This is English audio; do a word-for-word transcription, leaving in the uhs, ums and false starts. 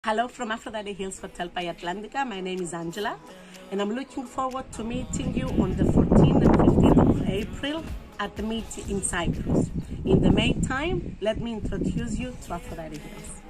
Hello from Aphrodite Hills Hotel by Atlantica. My name is Angela and I'm looking forward to meeting you on the fourteenth and fifteenth of April at the meet in Cyprus. In the meantime, let me introduce you to Aphrodite Hills.